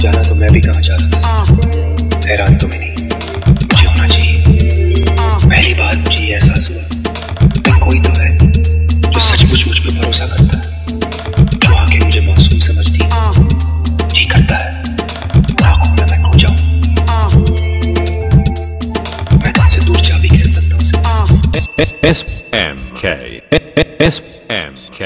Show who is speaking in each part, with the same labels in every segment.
Speaker 1: जाना तो मैं भी कहाँ जा रहा था, हैरान तो मैं नहीं, मुझे होना चाहिए। पहली बार मुझे ये एहसास हुआ कि कोई तो है जो सचमुच मुझ पे भरोसा करता है, जो आंखें मुझे मासूम समझती, जी करता है आंखों में मैं खो जाऊं। मैं कहाँ से दूर जा भी कैसे सकता हूँ।
Speaker 2: SMK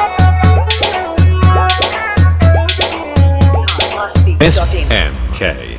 Speaker 2: SMK